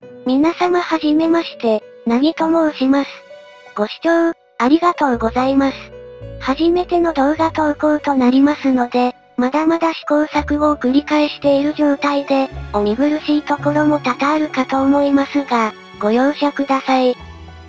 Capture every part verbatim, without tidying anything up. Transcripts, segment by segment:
皆様はじめまして、なぎと申します。ご視聴、ありがとうございます。初めての動画投稿となりますので、まだまだ試行錯誤を繰り返している状態で、お見苦しいところも多々あるかと思いますが、ご容赦ください。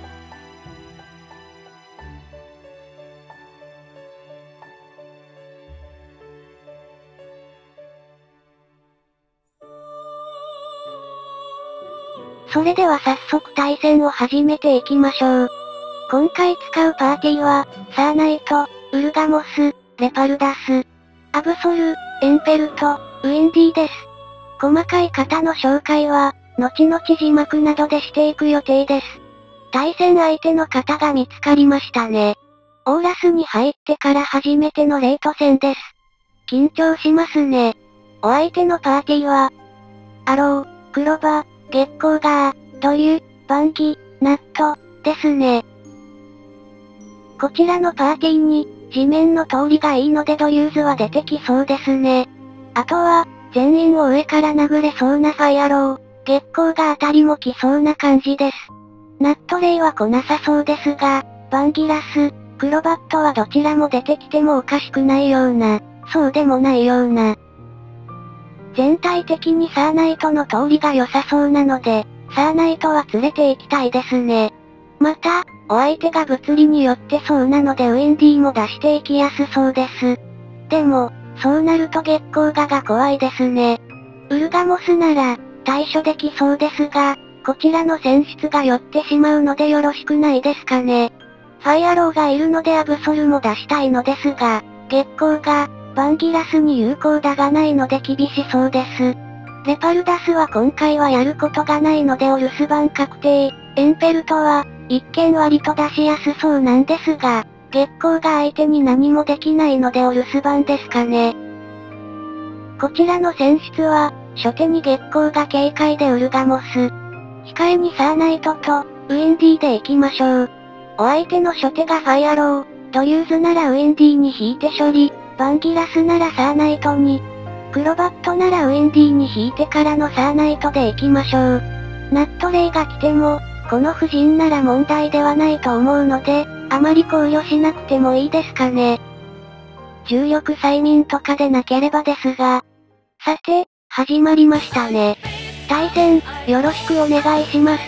それでは早速対戦を始めていきましょう。今回使うパーティーは、サーナイト、ウルガモス、レパルダス、アブソル、エンペルト、ウィンディです。細かい型の紹介は、後々字幕などでしていく予定です。対戦相手の方が見つかりましたね。オーラスに入ってから初めてのレート戦です。緊張しますね。お相手のパーティーは、アロー、クロバ、月光ガー、ドリュ、バンギ、ナット、ですね。こちらのパーティーに、地面の通りがいいのでドリューズは出てきそうですね。あとは、全員を上から殴れそうなファイアロー、月光ガーあたりも来そうな感じです。ナットレイは来なさそうですが、バンギラス、クロバットはどちらも出てきてもおかしくないような、そうでもないような。全体的にサーナイトの通りが良さそうなので、サーナイトは連れて行きたいですね。また、お相手が物理によってそうなのでウィンディーも出していきやすそうです。でも、そうなると月光ガが怖いですね。ウルガモスなら、対処できそうですが、こちらの選出が寄ってしまうのでよろしくないですかね。ファイアローがいるのでアブソルも出したいのですが、月光ガ、バンギラスに有効打がないので厳しそうです。レパルダスは今回はやることがないのでお留守番確定。エンペルトは、一見割と出しやすそうなんですが、月光が相手に何もできないのでお留守番ですかね。こちらの選出は、初手に月光が警戒でウルガモス。控えにサーナイトと、ウィンディーで行きましょう。お相手の初手がファイアロー、ドリューズならウィンディーに引いて処理。バンギラスならサーナイトに、クロバットならウィンディーに引いてからのサーナイトで行きましょう。ナットレイが来ても、この布陣なら問題ではないと思うので、あまり考慮しなくてもいいですかね。重力催眠とかでなければですが。さて、始まりましたね。対戦、よろしくお願いします。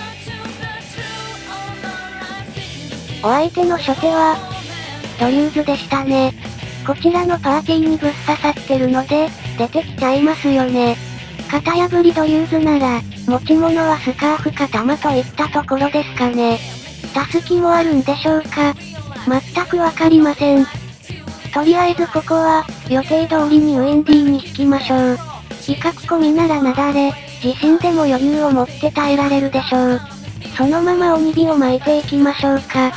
お相手の初手は、ドリューズでしたね。こちらのパーティーにぶっ刺さってるので、出てきちゃいますよね。型破りドリューズなら、持ち物はスカーフか玉といったところですかね。タスキもあるんでしょうか。全くわかりません。とりあえずここは、予定通りにウィンディーに引きましょう。威嚇込みならなだれ、自身でも余裕を持って耐えられるでしょう。そのまま鬼火を巻いていきましょうか。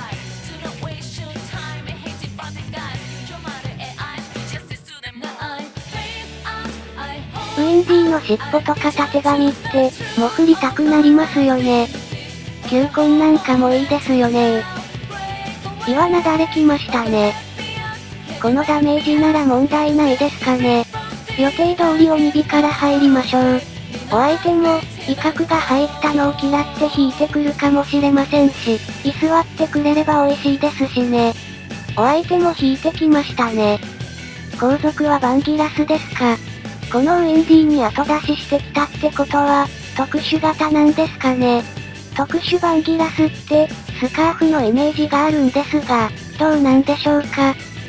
ウィンディーの尻尾とかたてがみって、もう振りたくなりますよね。球根なんかもいいですよね。岩なだれきましたね。このダメージなら問題ないですかね。予定通り鬼火から入りましょう。お相手も、威嚇が入ったのを嫌って引いてくるかもしれませんし、居座ってくれれば美味しいですしね。お相手も引いてきましたね。後続はバンギラスですか。このウィンディーに後出ししてきたってことは、特殊型なんですかね。特殊バンギラスって、スカーフのイメージがあるんですが、どうなんでしょうか。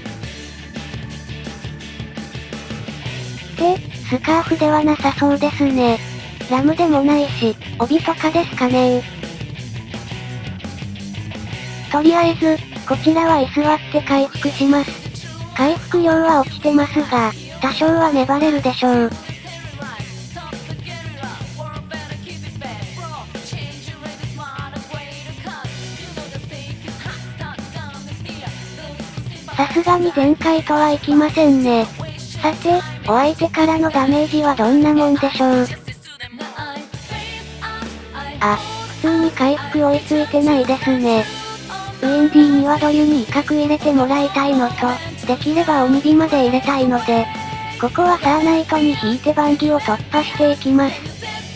で、スカーフではなさそうですね。ラムでもないし、帯とかですかね。とりあえず、こちらは居座って回復します。回復量は落ちてますが、多少は粘れるでしょう。さすがに全開とはいきませんね。さて、お相手からのダメージはどんなもんでしょう。あ、普通に回復追いついてないですね。ウィンディーにはドリュに威嚇入れてもらいたいのと、できれば鬼火まで入れたいので、ここはサーナイトに引いてバンギを突破していきます。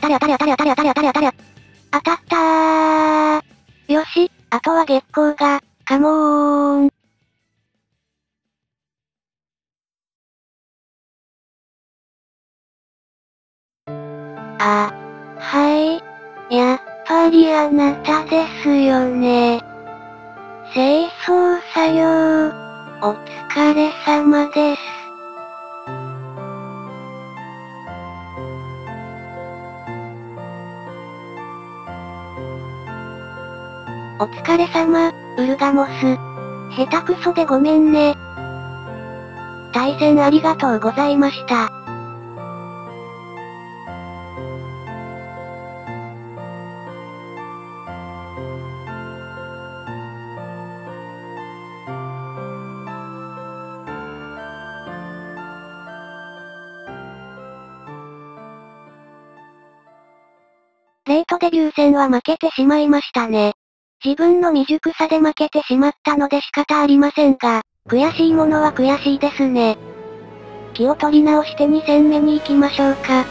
当たり当たり当たり当たり当たり当たり当たり当たり当たったー。よし、あとは月光が、カモーン。あ、はい。やっぱりあなたですよね。清掃作業、お疲れ様です。お疲れ様、ウルガモス。下手くそでごめんね。対戦ありがとうございました。レートデビュー戦は負けてしまいましたね。自分の未熟さで負けてしまったので仕方ありませんが、悔しいものは悔しいですね。気を取り直してに戦目に行きましょうか。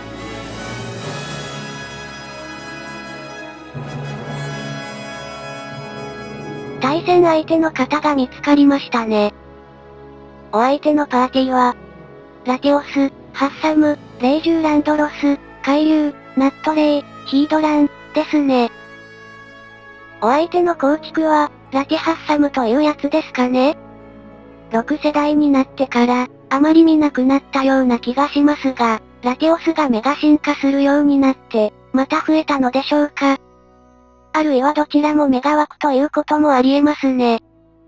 対戦相手の方が見つかりましたね。お相手のパーティーは、ラティオス、ハッサム、レイジューランドロス、海流、ナットレイ、ヒードラン、ですね。お相手の構築は、ラティハッサムというやつですかね。ろく世代になってから、あまり見なくなったような気がしますが、ラティオスがメガ進化するようになって、また増えたのでしょうか。あるいはどちらもメガ枠ということもありえますね。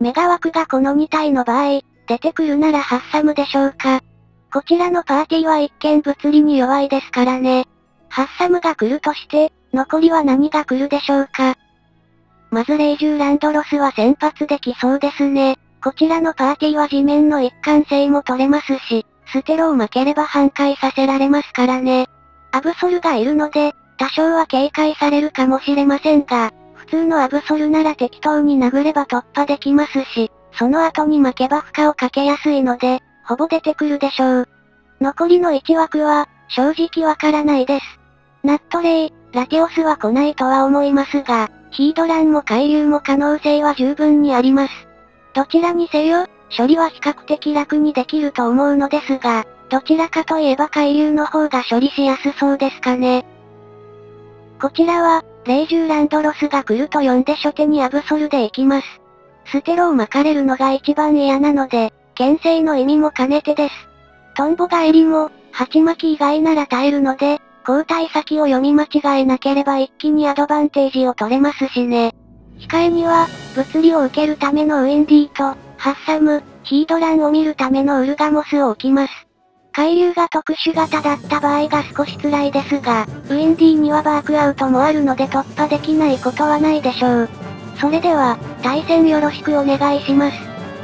メガ枠がこのに体の場合、出てくるならハッサムでしょうか。こちらのパーティーは一見物理に弱いですからね。ハッサムが来るとして、残りは何が来るでしょうか。まずレイジューランドロスは先発できそうですね。こちらのパーティーは地面の一貫性も取れますし、ステロを負ければ半壊させられますからね。アブソルがいるので、多少は警戒されるかもしれませんが、普通のアブソルなら適当に殴れば突破できますし、その後に負けば負荷をかけやすいので、ほぼ出てくるでしょう。残りのいち枠は、正直わからないです。ナットレイ、ラティオスは来ないとは思いますが、ヒードランも海流も可能性は十分にあります。どちらにせよ、処理は比較的楽にできると思うのですが、どちらかといえば海流の方が処理しやすそうですかね。こちらは、レイジューランドロスが来ると呼んで初手にアブソルで行きます。ステロを巻かれるのが一番嫌なので、牽制の意味も兼ねてです。トンボ返りも、鉢巻き以外なら耐えるので、交代先を読み間違えなければ一気にアドバンテージを取れますしね。控えには、物理を受けるためのウィンディーと、ハッサム、ヒードランを見るためのウルガモスを置きます。海流が特殊型だった場合が少し辛いですが、ウィンディーにはバークアウトもあるので突破できないことはないでしょう。それでは、対戦よろしくお願いします。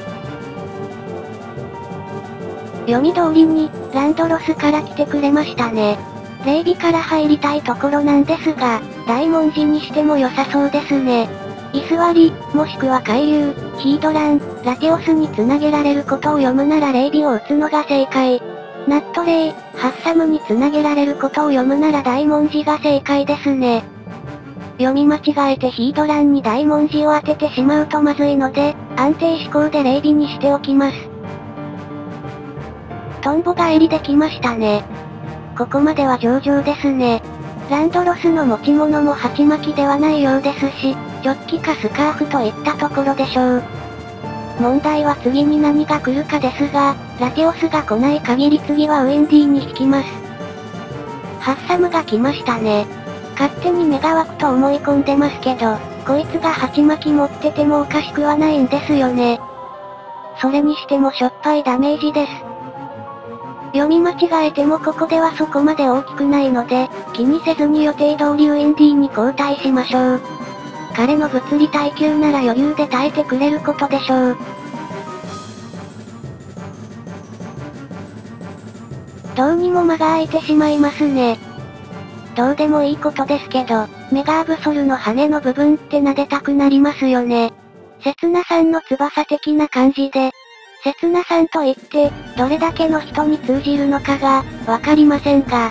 読み通りに、ランドロスから来てくれましたね。霊美から入りたいところなんですが、大文字にしても良さそうですね。居座り、もしくは海流、ヒードラン、ラティオスに繋げられることを読むなら霊美を打つのが正解。ナットレイ、ハッサムに繋げられることを読むなら大文字が正解ですね。読み間違えてヒードランに大文字を当ててしまうとまずいので、安定思考で霊美にしておきます。トンボ返りできましたね。ここまでは上々ですね。ランドロスの持ち物も鉢巻きではないようですし、ジョッキかスカーフといったところでしょう。問題は次に何が来るかですが、ラティオスが来ない限り次はウィンディーに引きます。ハッサムが来ましたね。勝手に目が湧くと思い込んでますけど、こいつが鉢巻き持っててもおかしくはないんですよね。それにしてもしょっぱいダメージです。読み間違えてもここではそこまで大きくないので、気にせずに予定通りウィンディーに交代しましょう。彼の物理耐久なら余裕で耐えてくれることでしょう。どうにも間が空いてしまいますね。どうでもいいことですけど、メガアブソルの羽の部分って撫でたくなりますよね。セツナさんの翼的な感じで、セツナさんと言って、どれだけの人に通じるのかが、わかりませんが。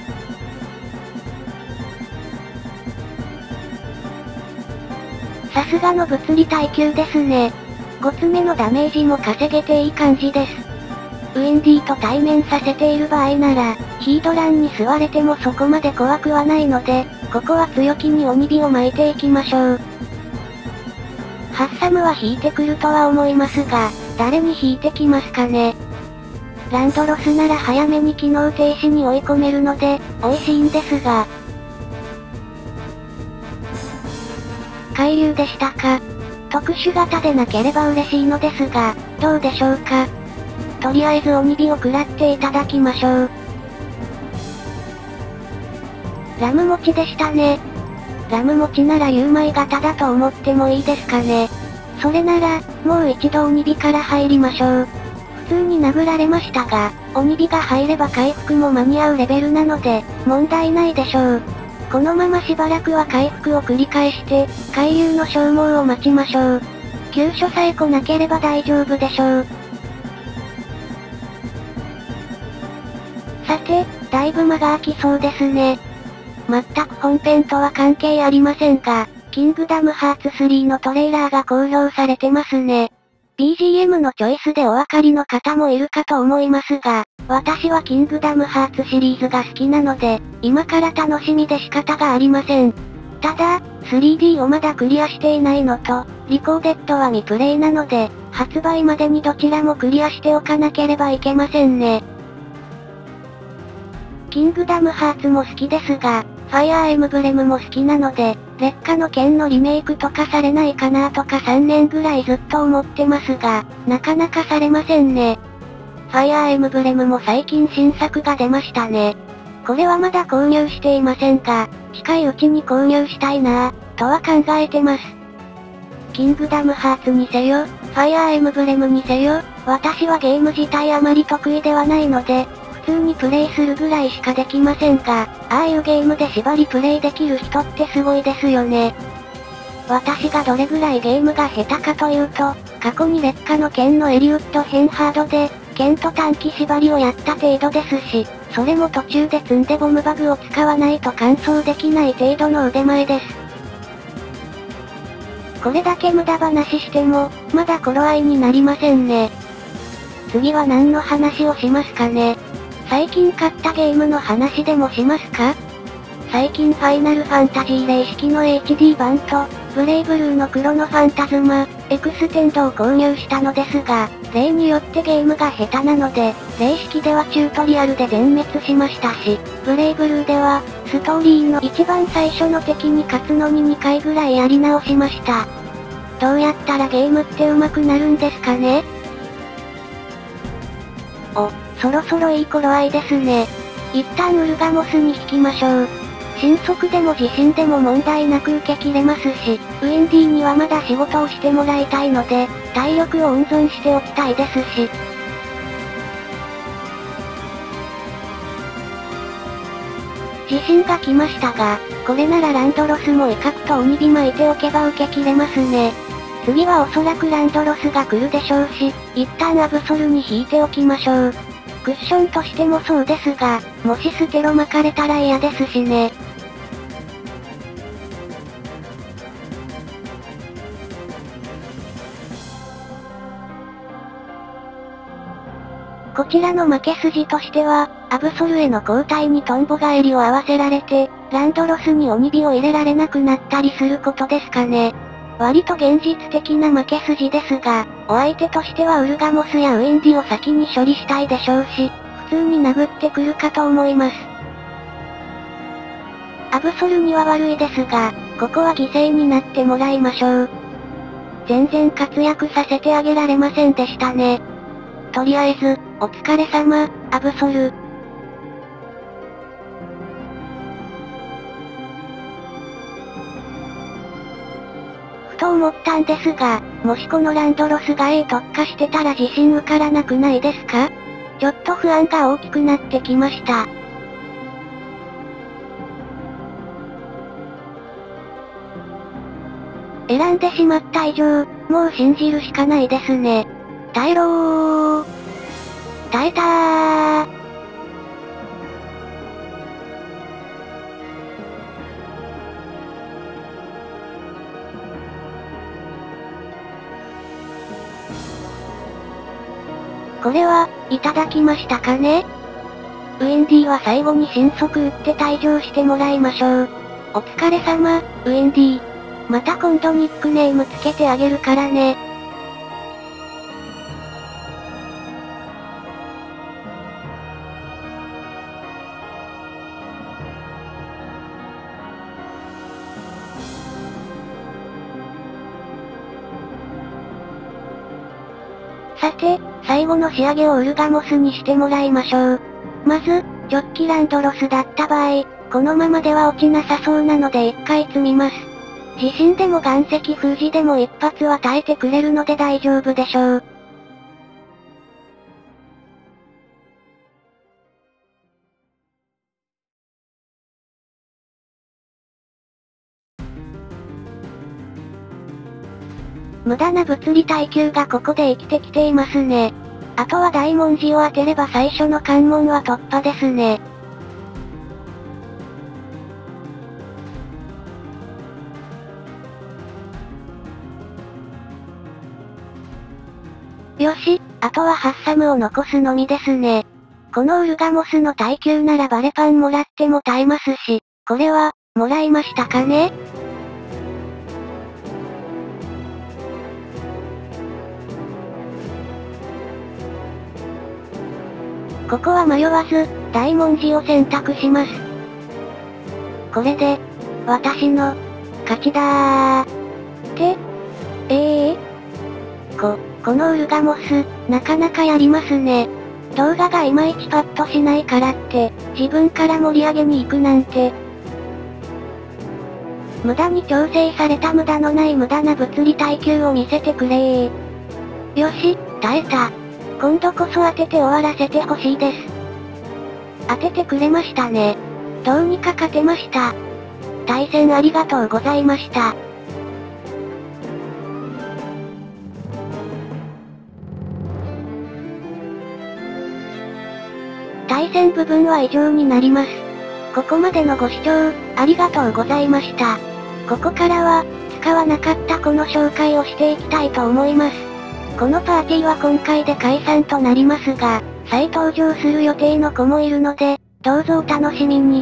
さすがの物理耐久ですね。ごつめのダメージも稼げていい感じです。ウィンディーと対面させている場合なら、ヒードランに吸われてもそこまで怖くはないので、ここは強気に鬼火を巻いていきましょう。ハッサムは引いてくるとは思いますが、誰に引いてきますかね。ランドロスなら早めに機能停止に追い込めるので、美味しいんですが。海流でしたか。特殊型でなければ嬉しいのですが、どうでしょうか。とりあえず鬼火を食らっていただきましょう。ラム持ちでしたね。ラム持ちなら有枚型だと思ってもいいですかね。それなら、もう一度鬼火から入りましょう。普通に殴られましたが、鬼火が入れば回復も間に合うレベルなので、問題ないでしょう。このまましばらくは回復を繰り返して、海流の消耗を待ちましょう。急所さえ来なければ大丈夫でしょう。さて、だいぶ間が空きそうですね。全く本編とは関係ありませんが、キングダムハーツスリーのトレーラーが公表されてますね。ビージーエム のチョイスでお分かりの方もいるかと思いますが、私はキングダムハーツシリーズが好きなので、今から楽しみで仕方がありません。ただ、スリーディー をまだクリアしていないのと、リコーデッドは未プレイなので、発売までにどちらもクリアしておかなければいけませんね。キングダムハーツも好きですが、 ファイアーエムブレムも好きなので、劣化の剣のリメイクとかされないかなとかさんねんぐらいずっと思ってますが、なかなかされませんね。ファイアーエムブレムも最近新作が出ましたね。これはまだ購入していませんが、近いうちに購入したいなぁ、とは考えてます。キングダムハーツにせよ、ファイアーエムブレムにせよ、私はゲーム自体あまり得意ではないので、普通にプレイするぐらいしかできませんが、ああいうゲームで縛りプレイできる人ってすごいですよね。私がどれぐらいゲームが下手かというと、過去に劣化の剣のエリウッド編ハードで、剣と短期縛りをやった程度ですし、それも途中で積んでボムバグを使わないと完走できない程度の腕前です。これだけ無駄話しても、まだ頃合いになりませんね。次は何の話をしますかね。最近買ったゲームの話でもしますか？最近ファイナルファンタジー霊式の エイチディー 版と、ブレイブルーのクロノファンタズマ、エクステンドを購入したのですが、例によってゲームが下手なので、霊式ではチュートリアルで全滅しましたし、ブレイブルーでは、ストーリーの一番最初の敵に勝つのににかいぐらいやり直しました。どうやったらゲームって上手くなるんですかね？お、そろそろいい頃合いですね。一旦ウルガモスに引きましょう。新速でも地震でも問題なく受け切れますし、ウィンディーにはまだ仕事をしてもらいたいので、体力を温存しておきたいですし。地震が来ましたが、これならランドロスも威嚇と鬼火巻いておけば受け切れますね。次はおそらくランドロスが来るでしょうし、一旦アブソルに引いておきましょう。クッションとしてもそうですが、もしステロ巻かれたら嫌ですしね。こちらの負け筋としては、アブソルへの交代にトンボ返りを合わせられて、ランドロスに鬼火を入れられなくなったりすることですかね。割と現実的な負け筋ですが、お相手としてはウルガモスやウィンディを先に処理したいでしょうし、普通に殴ってくるかと思います。アブソルには悪いですが、ここは犠牲になってもらいましょう。全然活躍させてあげられませんでしたね。とりあえず、お疲れ様、アブソル。ふと思ったんですが、もしこのランドロスが A 特化してたら自信受からなくないですか？ちょっと不安が大きくなってきました。選んでしまった以上、もう信じるしかないですね。耐えろー。耐えたー。これは、いただきましたかね？ウィンディは最後に神速打って退場してもらいましょう。お疲れ様、ウィンディ。また今度ニックネームつけてあげるからね。さて、最後の仕上げをウルガモスにしてもらいましょう。まず、ジョッキランドロスだった場合、このままでは落ちなさそうなので一回積みます。地震でも岩石封じでも一発は耐えてくれるので大丈夫でしょう。無駄な物理耐久がここで生きてきていますね。あとは大文字を当てれば最初の関門は突破ですね。よし、あとはハッサムを残すのみですね。このウルガモスの耐久ならバレパンもらっても耐えますし、これは、もらいましたかね？ここは迷わず、大文字を選択します。 これで、私の、勝ちだー。って、ええー、こ、このウルガモス、なかなかやりますね。動画がいまいちパッとしないからって、自分から盛り上げに行くなんて。無駄に調整された無駄のない無駄な物理耐久を見せてくれー。よし、耐えた。今度こそ当てて終わらせてほしいです。当ててくれましたね。どうにか勝てました。対戦ありがとうございました。対戦部分は以上になります。ここまでのご視聴、ありがとうございました。ここからは、使わなかったこの紹介をしていきたいと思います。このパーティーは今回で解散となりますが、再登場する予定の子もいるので、どうぞお楽しみに。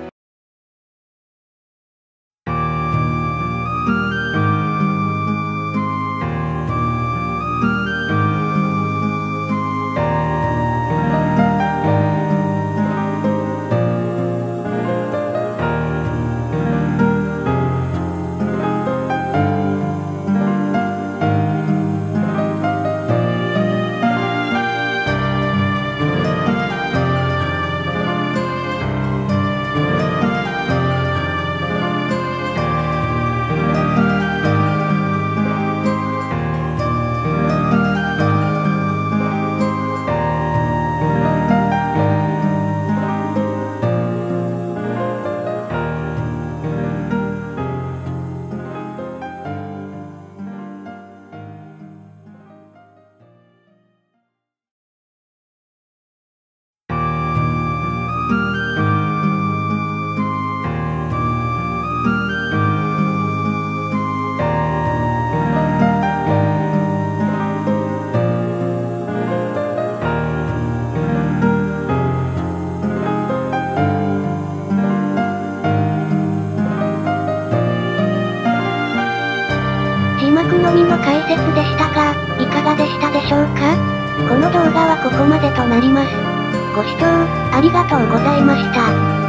字幕のみの解説でしたが、いかがでしたでしょうか？この動画はここまでとなります。ご視聴、ありがとうございました。